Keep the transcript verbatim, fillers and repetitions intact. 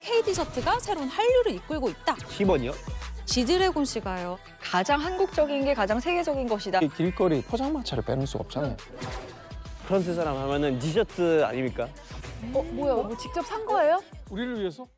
K디저트가 새로운 한류를 이끌고 있다. 십 원이요? 지드래곤 씨가요. 가장 한국적인 게 가장 세계적인 것이다. 이 길거리 포장마차를 빼놓을 수가 없잖아요. 프랑스 사람 하면은 디저트 아닙니까? 어, 뭐야? 뭐 직접 산 거예요? 우리를 위해서?